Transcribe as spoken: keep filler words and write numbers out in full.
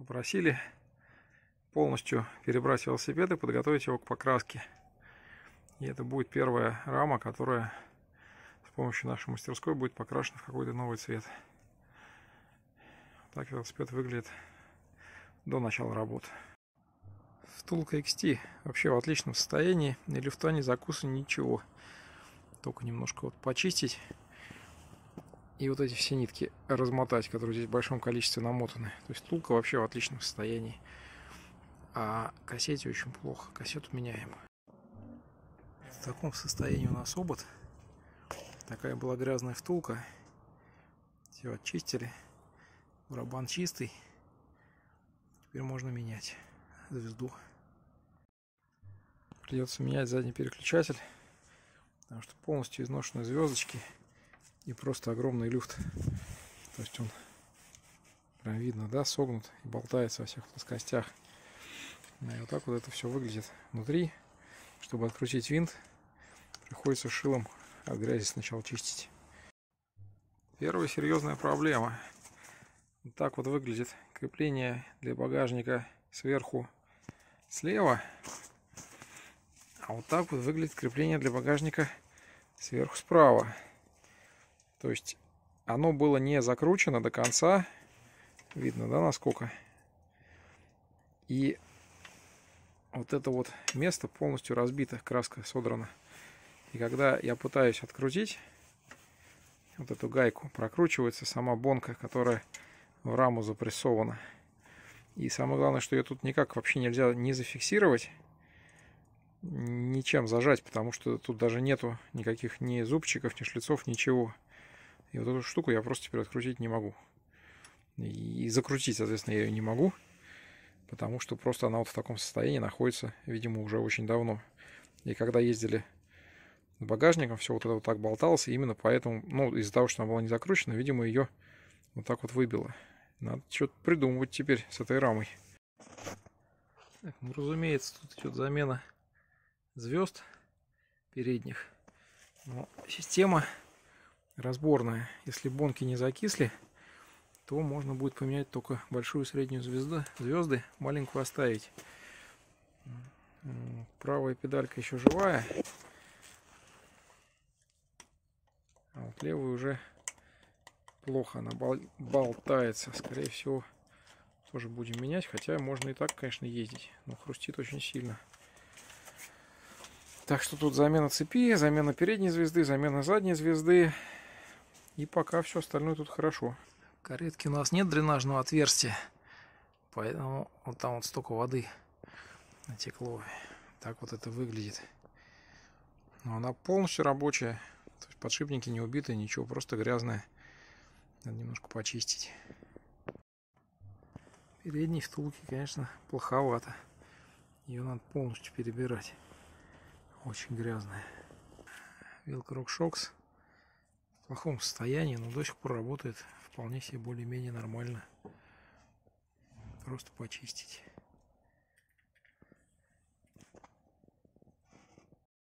попросили полностью перебрать велосипед и подготовить его к покраске. И это будет первая рама, которая с помощью нашей мастерской будет покрашена в какой-то новый цвет. Так велосипед выглядит до начала работы. Втулка икс ти вообще в отличном состоянии, ни люфта, ни закуса, ничего. Только немножко вот почистить и вот эти все нитки размотать, которые здесь в большом количестве намотаны. То есть втулка вообще в отличном состоянии. А кассете очень плохо, кассету меняем. В таком состоянии у нас обод. Такая была грязная втулка. Все очистили. Барабан чистый. Теперь можно менять звезду. Придется менять задний переключатель, потому что полностью изношены звездочки и просто огромный люфт. То есть он прям видно, да, согнут и болтается во всех плоскостях. И вот так вот это все выглядит внутри. Чтобы открутить винт, приходится шилом от грязи сначала чистить. Первая серьезная проблема. Вот так вот выглядит крепление для багажника сверху слева. А вот так вот выглядит крепление для багажника сверху справа. То есть оно было не закручено до конца. Видно, да, насколько? И вот это вот место полностью разбито, краска содрана. И когда я пытаюсь открутить вот эту гайку, прокручивается сама бонка, которая в раму запрессована. И самое главное, что ее тут никак вообще нельзя не зафиксировать, ничем зажать, потому что тут даже нету никаких ни зубчиков, ни шлицов, ничего. И вот эту штуку я просто теперь открутить не могу. И закрутить, соответственно, я ее не могу, потому что просто она вот в таком состоянии находится, видимо, уже очень давно. И когда ездили с багажником, все вот это вот так болталось, и именно поэтому, ну, из-за того, что она была не закручена, видимо, ее вот так вот выбило. Надо что-то придумывать теперь с этой рамой. Так, ну, разумеется, тут идет замена звезд передних. Но система разборная. Если бонки не закисли, то можно будет поменять только большую и среднюю звезду, звезды, маленькую оставить. Правая педалька еще живая, а вот левая уже плохо, она болтается. Скорее всего, тоже будем менять, хотя можно и так, конечно, ездить, но хрустит очень сильно. Так что тут замена цепи, замена передней звезды, замена задней звезды. И пока все остальное тут хорошо. В каретке у нас нет дренажного отверстия, поэтому вот там вот столько воды натекло. Так вот это выглядит. Но она полностью рабочая. То есть подшипники не убиты, ничего, просто грязная. Надо немножко почистить. Передней втулки, конечно, плоховато. Ее надо полностью перебирать. Очень грязная. Вилка RockShox в плохом состоянии, но до сих пор работает вполне себе более-менее нормально. Просто почистить.